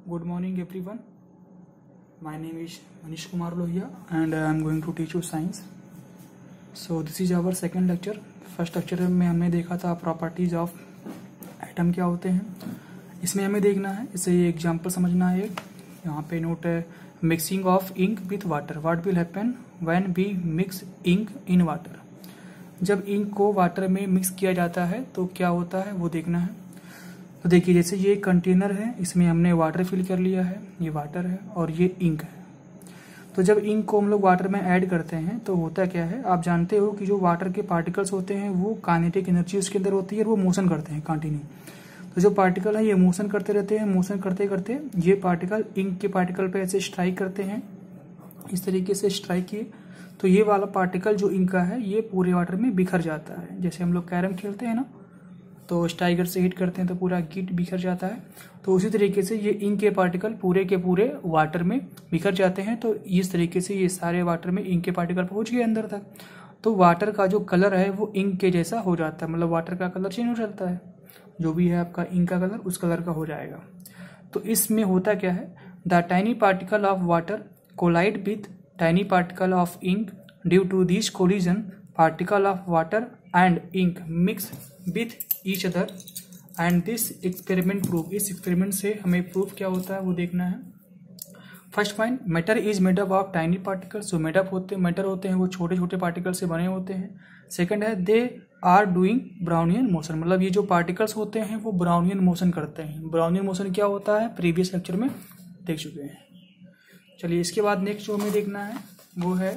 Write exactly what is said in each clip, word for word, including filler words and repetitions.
Good morning everyone. My name is Manish Kumar Lohia and I am going to teach you science. So this is our second lecture. First lecture में हमने देखा था properties of atom क्या होते हैं. इसमें हमें देखना है, इसे ये एग्जांपल समझना है. एक यहाँ पे नोट है, mixing of ink with water. What will happen when we mix ink in water. जब इंक को वाटर में मिक्स किया जाता है तो क्या होता है वो देखना है. तो देखिए, जैसे ये कंटेनर है, इसमें हमने वाटर फिल कर लिया है, ये वाटर है और ये इंक है. तो जब इंक को हम लोग वाटर में ऐड करते हैं तो होता क्या है, आप जानते हो कि जो वाटर के पार्टिकल्स होते हैं वो काइनेटिक एनर्जी उसके अंदर होती है और वो मोशन करते हैं कंटिन्यू. तो जो पार्टिकल है ये मोशन करते रहते हैं. मोशन करते करते ये पार्टिकल इंक के पार्टिकल पे ऐसे स्ट्राइक करते हैं. इस तरीके से स्ट्राइक किए तो ये वाला पार्टिकल जो इंक का है ये पूरे वाटर में बिखर जाता है. जैसे हम लोग कैरम खेलते हैं ना, तो स्ट्राइकर से हिट करते हैं तो पूरा गिट बिखर जाता है. तो उसी तरीके से ये इंक के पार्टिकल पूरे के पूरे वाटर में बिखर जाते हैं. तो इस तरीके से ये सारे वाटर में इंक के पार्टिकल पहुंच गए अंदर तक. तो वाटर का जो कलर है वो इंक के जैसा हो जाता है, मतलब वाटर का कलर चेंज हो जाता है. जो भी है आपका इंक का कलर उस कलर का हो जाएगा. तो इसमें होता क्या है, the tiny particle of water collide with tiny particle of ink. Due to this collision particle of water and ink mix with each other and this experiment proof. इस एक्सपेरिमेंट से हमें प्रूफ क्या होता है वो देखना है. First point, matter is made up of tiny particles. जो मेड अप होते मैटर होते हैं वो छोटे छोटे पार्टिकल से बने होते हैं. सेकंड है, they are doing Brownian motion. मतलब ये जो पार्टिकल्स होते हैं वो ब्राउनियन मोशन करते हैं. ब्राउनियन मोशन क्या होता है प्रीवियस लेक्चर में देख चुके हैं. चलिए, इसके बाद नेक्स्ट जो हमें देखना है वो है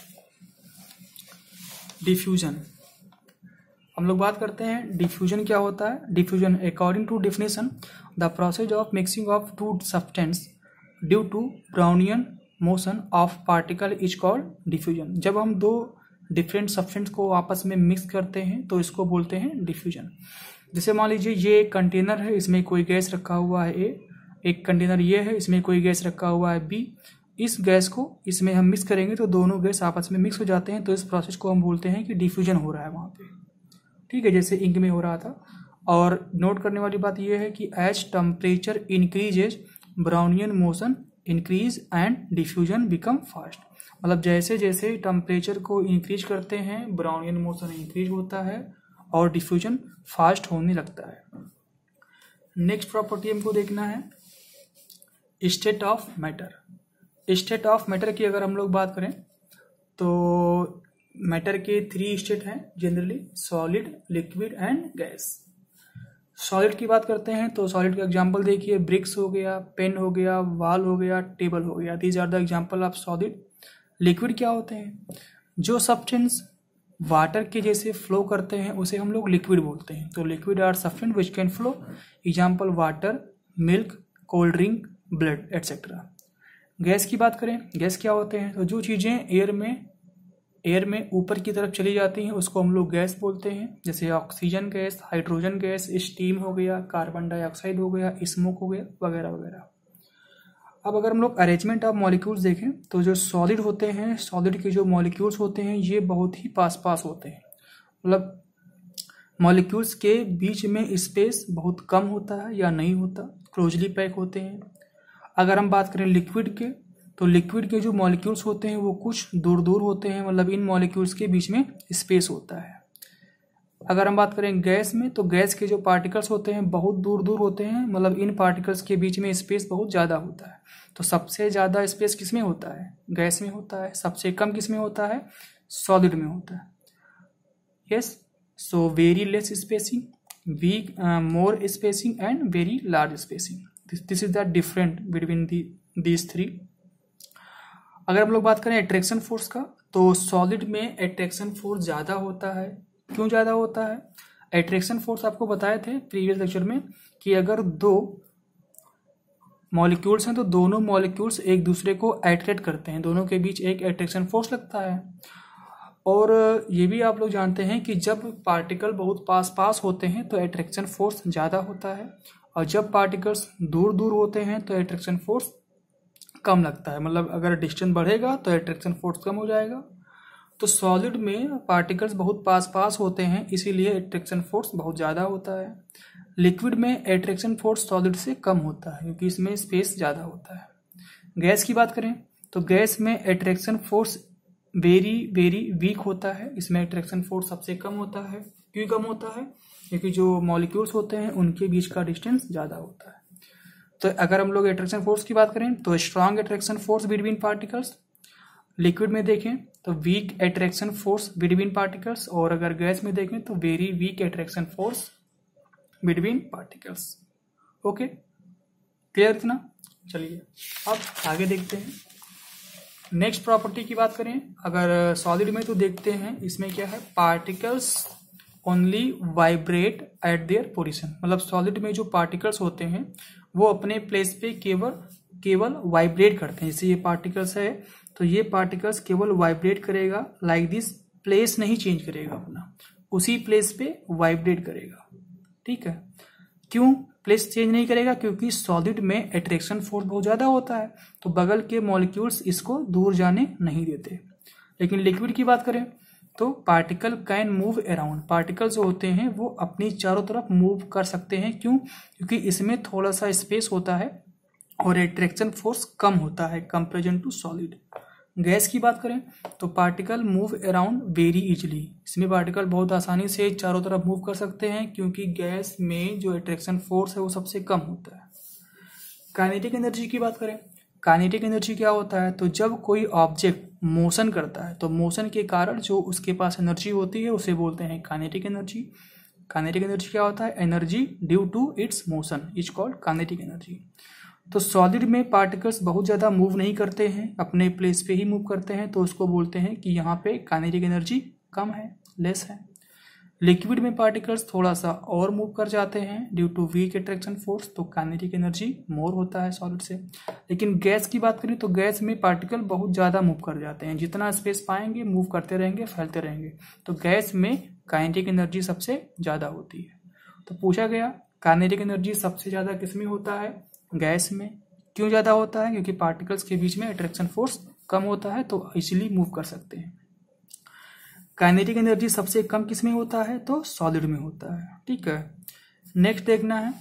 डिफ्यूजन. हम लोग बात करते हैं डिफ्यूजन क्या होता है. Diffusion according to definition the process of mixing of two substance due to Brownian motion of particle is called diffusion. जब हम दो डिफरेंट सब्सटेंस को आपस में मिक्स करते हैं तो इसको बोलते हैं डिफ्यूजन. जैसे मान लीजिए ये एक कंटेनर है, इसमें कोई गैस रखा हुआ है ए. एक कंटेनर ये है, इसमें कोई गैस रखा हुआ है बी. इस गैस को इसमें हम मिक्स करेंगे तो दोनों गैस आपस में मिक्स हो जाते हैं. तो इस प्रोसेस को हम बोलते हैं कि डिफ्यूजन हो रहा है वहाँ पे. ठीक है, जैसे इंक में हो रहा था. और नोट करने वाली बात यह है कि as temperature increases Brownian motion increase and diffusion become fast. मतलब जैसे जैसे टेम्परेचर को इंक्रीज करते हैं ब्राउनियन मोशन इंक्रीज होता है और डिफ्यूजन फास्ट होने लगता है. नेक्स्ट प्रॉपर्टी हमको देखना है state of matter. State of matter की अगर हम लोग बात करें तो मैटर के थ्री स्टेट हैं generally, solid, liquid and gas. Solid की बात करते हैं तो सॉलिड का एग्जांपल देखिए, ब्रिक्स हो गया, पेन हो गया, वॉल हो गया, टेबल हो गया. These are the example of solid. Liquid क्या होते हैं, जो सब्सटेंस वाटर के जैसे फ्लो करते हैं उसे हम लोग लिक्विड बोलते हैं. तो liquid are substance which can flow. Example water, milk, cold drink, blood etcetera. Gas की बात करें, गैस क्या होते हैं, तो जो चीज़ें एयर में एयर में ऊपर की तरफ चली जाती हैं उसको हम लोग गैस बोलते हैं. जैसे oxygen gas, hydrogen gas, steam हो गया, कार्बन डाइऑक्साइड हो गया, स्मोक हो गया, वगैरह वगैरह. अब अगर हम लोग अरेंजमेंट ऑफ मॉलिक्यूल्स देखें तो जो सॉलिड होते हैं, सॉलिड के जो मॉलिक्यूल्स होते हैं ये बहुत ही पास पास होते हैं. मतलब मॉलिक्यूल्स के बीच में स्पेस बहुत कम होता है या नहीं होता, क्लोजली पैक होते हैं. अगर हम बात करें लिक्विड के तो लिक्विड के जो मॉलिक्यूल्स होते हैं वो कुछ दूर दूर होते हैं, मतलब इन मॉलिक्यूल्स के बीच में स्पेस होता है. अगर हम बात करें गैस में तो गैस के जो पार्टिकल्स होते हैं बहुत दूर दूर होते हैं, मतलब इन पार्टिकल्स के बीच में स्पेस बहुत ज़्यादा होता है. तो सबसे ज़्यादा स्पेस किस में होता है, गैस में होता है. सबसे कम किस में होता है, सॉलिड में होता है. Yes, so very less spacing, weak more spacing and very large spacing. This is the different between these three. अगर हम लोग बात करें अट्रैक्शन फोर्स का तो सॉलिड में अट्रैक्शन फोर्स ज़्यादा होता है. क्यों ज़्यादा होता है, अट्रैक्शन फोर्स आपको बताए थे प्रीवियस लेक्चर में कि अगर दो मॉलिक्यूल्स हैं तो दोनों मॉलिक्यूल्स एक दूसरे को अट्रैक्ट करते हैं, दोनों के बीच एक अट्रैक्शन फोर्स लगता है. और ये भी आप लोग जानते हैं कि जब पार्टिकल बहुत पास पास होते हैं तो अट्रैक्शन फोर्स ज़्यादा होता है और जब पार्टिकल्स दूर दूर होते हैं तो अट्रैक्शन फोर्स कम लगता है. मतलब अगर डिस्टेंस बढ़ेगा तो अट्रैक्शन फोर्स कम हो जाएगा. तो सॉलिड में पार्टिकल्स बहुत पास पास होते हैं इसीलिए अट्रैक्शन फोर्स बहुत ज़्यादा होता है. लिक्विड में अट्रैक्शन फोर्स सॉलिड से कम होता है क्योंकि इसमें स्पेस ज़्यादा होता है। गैस की बात करें तो गैस में attraction force very very weak होता है, इसमें अट्रैक्शन फोर्स सबसे कम होता है। क्यों कम होता है? क्योंकि जो मॉलिक्यूल्स होते हैं उनके बीच का डिस्टेंस ज़्यादा होता है। तो अगर हम लोग अट्रैक्शन फोर्स की बात करें तो strong attraction force between particles, liquid में देखें तो weak attraction force between particles, और अगर गैस में देखें तो very weak attraction force between particles. Okay, clear इतना? चलिए अब आगे देखते हैं। नेक्स्ट प्रॉपर्टी की बात करें अगर सॉलिड में तो देखते हैं इसमें क्या है, particles only vibrate at their position. मतलब सॉलिड में जो पार्टिकल्स होते हैं वो अपने प्लेस पे केवल केवल वाइब्रेट करते हैं। जैसे ये पार्टिकल्स है तो ये पार्टिकल्स केवल वाइब्रेट करेगा, लाइक दिस, प्लेस नहीं चेंज करेगा अपना, उसी प्लेस पे वाइब्रेट करेगा। ठीक है, क्यों प्लेस चेंज नहीं करेगा? क्योंकि सॉलिड में अट्रैक्शन फोर्स बहुत ज्यादा होता है तो बगल के मॉलिक्यूल्स इसको दूर जाने नहीं देते। लेकिन लिक्विड की बात करें तो particle can move around, particle जो होते हैं वो अपनी चारों तरफ मूव कर सकते हैं। क्यों? क्योंकि इसमें थोड़ा सा स्पेस होता है और अट्रैक्शन फोर्स कम होता है कंपेरिजन टू सॉलिड। गैस की बात करें तो particle move around very easily, इसमें पार्टिकल बहुत आसानी से चारों तरफ मूव कर सकते हैं क्योंकि गैस में जो अट्रैक्शन फोर्स है वो सबसे कम होता है। काइनेटिक एनर्जी की बात करें, काइनेटिक एनर्जी क्या होता है? तो जब कोई ऑब्जेक्ट मोशन करता है तो मोशन के कारण जो उसके पास एनर्जी होती है उसे बोलते हैं काइनेटिक एनर्जी। काइनेटिक एनर्जी क्या होता है? Energy due to its motion is called kinetic energy. तो सॉलिड में पार्टिकल्स बहुत ज़्यादा मूव नहीं करते हैं, अपने प्लेस पे ही मूव करते हैं, तो उसको बोलते हैं कि यहाँ पे काइनेटिक एनर्जी कम है, लेस है। लिक्विड में पार्टिकल्स थोड़ा सा और मूव कर जाते हैं due to weak attraction force, तो काइनेटिक एनर्जी मोर होता है सॉलिड से। लेकिन गैस की बात करें तो गैस में पार्टिकल बहुत ज़्यादा मूव कर जाते हैं, जितना स्पेस पाएंगे मूव करते रहेंगे, फैलते रहेंगे, तो गैस में काइनेटिक एनर्जी सबसे ज़्यादा होती है। तो पूछा गया काइनेटिक एनर्जी सबसे ज़्यादा किस में होता है? गैस में। क्यों ज़्यादा होता है? क्योंकि पार्टिकल्स के बीच में अट्रैक्शन फोर्स कम होता है तो इजीली मूव कर सकते हैं। काइनेटिक एनर्जी सबसे कम किस में होता है? तो सॉलिड में होता है। ठीक है, नेक्स्ट देखना है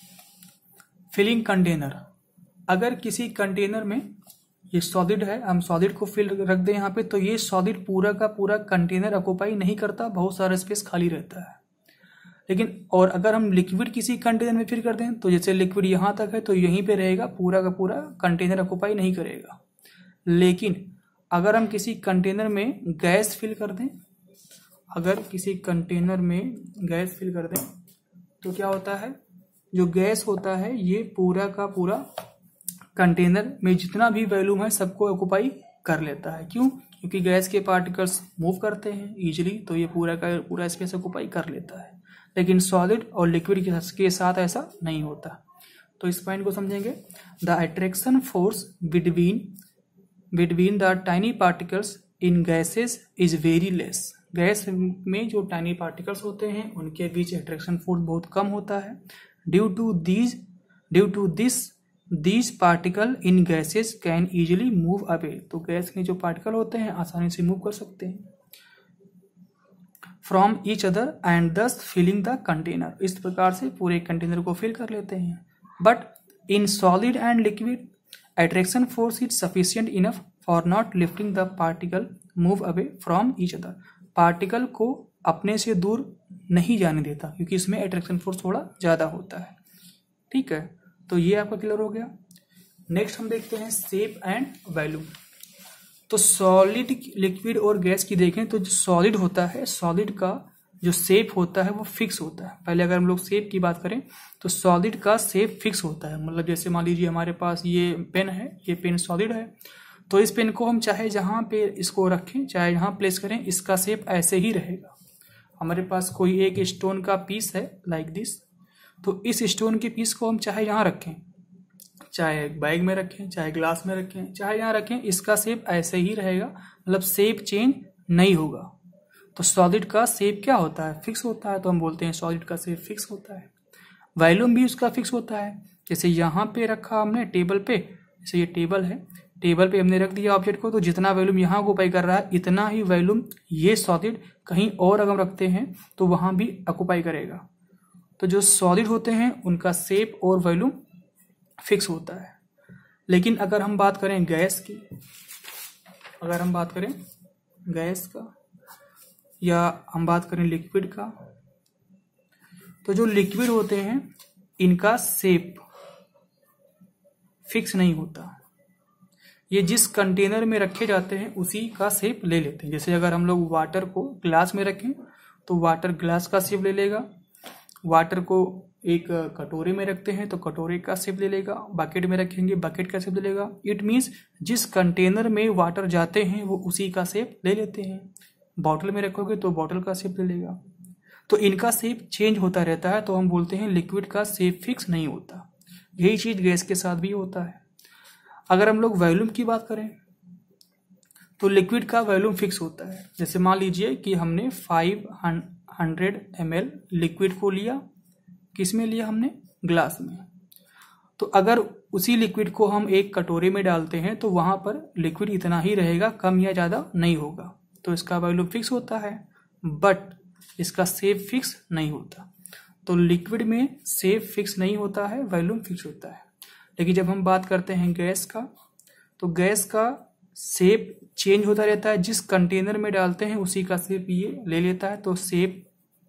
फिलिंग कंटेनर। अगर किसी कंटेनर में, ये सॉलिड है, हम सॉलिड को फिल रख दें यहाँ पे, तो ये सॉलिड पूरा का पूरा कंटेनर ऑक्युपाई नहीं करता, बहुत सारा स्पेस खाली रहता है। लेकिन और अगर हम लिक्विड किसी कंटेनर में फिल कर दें तो जैसे लिक्विड यहाँ तक है तो यहीं पे रहेगा, पूरा का पूरा कंटेनर ऑक्युपाई नहीं करेगा। लेकिन अगर हम किसी कंटेनर में गैस फिल कर दें, अगर किसी कंटेनर में गैस फिल कर दें तो क्या होता है, जो गैस होता है ये पूरा का पूरा कंटेनर में जितना भी वॉल्यूम है सबको ऑक्युपाई कर लेता है। क्यों? क्योंकि गैस के पार्टिकल्स मूव करते हैं इजीली, तो ये पूरा का पूरा स्पेस ऑक्युपाई कर लेता है। लेकिन सॉलिड और लिक्विड के साथ ऐसा नहीं होता। तो इस पॉइंट को समझेंगे। The attraction force between between the tiny particles in gases is very less. Gas में जो टाइनी पार्टिकल्स होते हैं उनके बीच अट्रैक्शन फोर्स बहुत कम होता है। Due to these due to this these particle in gases can easily move away. तो गैस में जो पार्टिकल होते हैं आसानी से मूव कर सकते हैं from each other and thus filling the container. इस प्रकार से पूरे कंटेनर को फिल कर लेते हैं। But in solid and liquid attraction force is sufficient enough for not lifting the particle move away from each other. Particle को अपने से दूर नहीं जाने देता क्योंकि इसमें अट्रैक्शन फोर्स थोड़ा ज़्यादा होता है। ठीक है, तो ये आपका क्लियर हो गया। नेक्स्ट हम देखते हैं शेप एंड वॉल्यूम। तो सॉलिड, लिक्विड और गैस की देखें तो जो सॉलिड होता है, सॉलिड का जो शेप होता है वो फिक्स होता है। पहले अगर हम लोग शेप की बात करें तो सॉलिड का शेप फिक्स होता है। मतलब जैसे मान लीजिए हमारे पास ये पेन है, ये पेन सॉलिड है, तो इस पेन को हम चाहे जहाँ पे इसको रखें, चाहे यहाँ प्लेस करें, इसका शेप ऐसे ही रहेगा। हमारे पास कोई एक स्टोन का पीस है लाइक दिस, तो इस स्टोन के पीस को हम चाहे यहाँ रखें, चाहे बैग में रखें, चाहे ग्लास में रखें, चाहे यहाँ रखें, इसका शेप ऐसे ही रहेगा। मतलब शेप चेंज नहीं होगा। तो सॉलिड का शेप क्या होता है? फिक्स होता है, तो हम बोलते हैं सॉलिड का शेप फिक्स होता है। वॉल्यूम भी उसका फिक्स होता है। जैसे यहाँ पे रखा हमने टेबल पे, जैसे ये टेबल है, टेबल पे हमने रख दिया ऑब्जेक्ट को, तो जितना वॉल्यूम यहाँ ऑक्युपाई कर रहा है इतना ही वॉल्यूम ये सॉलिड कहीं और अगर रखते हैं तो वहाँ भी ऑक्युपाई करेगा। तो जो सॉलिड होते हैं उनका शेप और वॉल्यूम फिक्स होता है। लेकिन अगर हम बात करें गैस की, अगर हम बात करें गैस का या हम बात करें लिक्विड का, तो जो लिक्विड होते हैं इनका शेप फिक्स नहीं होता। ये जिस कंटेनर में रखे जाते हैं उसी का शेप ले लेते हैं। जैसे अगर हम लोग वाटर को ग्लास में रखें तो वाटर ग्लास का शेप ले लेगा, वाटर को एक कटोरे में रखते हैं तो कटोरे का शेप ले लेगा, बकेट में रखेंगे बकेट का शेप ले लेगा। इट मीन्स जिस कंटेनर में वाटर जाते हैं वो उसी का शेप ले लेते हैं। बॉटल में रखोगे तो बॉटल का शेप ले लेगा। तो इनका शेप चेंज होता रहता है, तो हम बोलते हैं लिक्विड का शेप फिक्स नहीं होता। यही चीज गैस के साथ भी होता है। अगर हम लोग वॉल्यूम की बात करें तो लिक्विड का वॉल्यूम फिक्स होता है। जैसे मान लीजिए कि हमने five hundred M L liquid को लिया, किस में लिया हमने, ग्लास में। तो अगर उसी लिक्विड को हम एक कटोरे में डालते हैं तो वहां पर लिक्विड इतना ही रहेगा, कम या ज्यादा नहीं होगा। तो इसका वॉल्यूम फिक्स होता है, बट इसका शेप फिक्स नहीं होता। तो लिक्विड में शेप फिक्स नहीं होता है, वॉल्यूम फिक्स होता है। लेकिन जब हम बात करते हैं गैस का, तो गैस का शेप चेंज होता रहता है। जिस कंटेनर में डालते हैं उसी का शेप ये ले लेता है, तो शेप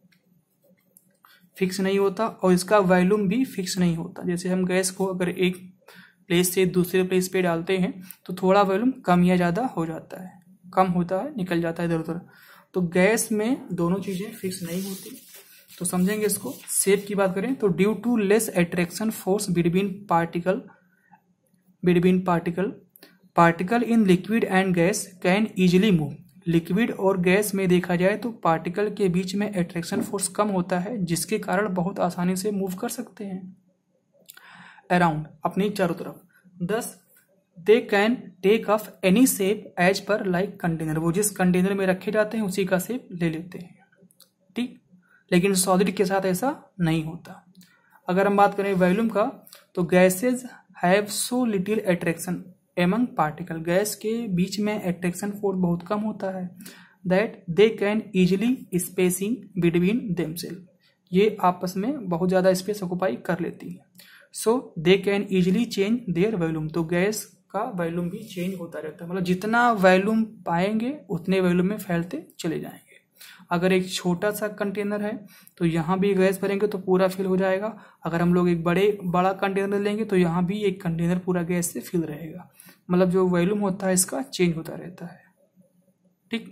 फिक्स नहीं होता और इसका वॉल्यूम भी फिक्स नहीं होता। जैसे हम गैस को अगर एक प्लेस से दूसरे प्लेस पे डालते हैं तो थोड़ा वॉल्यूम कम या ज़्यादा हो जाता है, कम होता है, निकल जाता है इधर उधर। तो गैस में दोनों चीज़ें फिक्स नहीं होती। तो समझेंगे इसको। शेप की बात करें तो due to less attraction force between particle between particle particle in liquid and gas can easily move. Liquid और गैस में देखा जाए तो पार्टिकल के बीच में अट्रैक्शन फोर्स कम होता है, जिसके कारण बहुत आसानी से मूव कर सकते हैं अराउंड, अपनी चारों तरफ। Thus they can take of any shape as per like container. वो जिस कंटेनर में रखे जाते हैं उसी का शेप ले लेते हैं, ठीक। लेकिन सॉलिड के साथ ऐसा नहीं होता। अगर हम बात करें वॉल्यूम का, तो gases have so little attraction among particle. Gas के बीच में अट्रैक्शन फोर्स बहुत कम होता है, that they can easily spacing between themself. ये आपस में बहुत ज्यादा स्पेस ऑक्युपाई कर लेती है। So they can easily change their volume. तो गैस का वॉल्यूम भी चेंज होता रहता है, मतलब जितना वॉल्यूम पाएंगे उतने वॉल्यूम में फैलते चले जाएंगे। अगर एक छोटा सा कंटेनर है तो यहाँ भी गैस भरेंगे तो पूरा फिल हो जाएगा। अगर हम लोग एक बड़े बड़ा कंटेनर लेंगे तो यहाँ भी एक कंटेनर पूरा गैस से फिल रहेगा। मतलब जो वॉल्यूम होता है इसका चेंज होता रहता है, ठीक।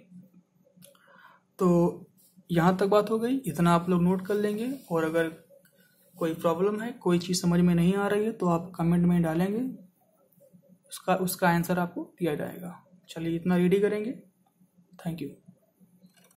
तो यहाँ तक बात हो गई, इतना आप लोग नोट कर लेंगे। और अगर कोई प्रॉब्लम है, कोई चीज़ समझ में नहीं आ रही है तो आप कमेंट में डालेंगे, उसका उसका आंसर आपको दिया जाएगा। चलिए इतना रेडी करेंगे। Thank you.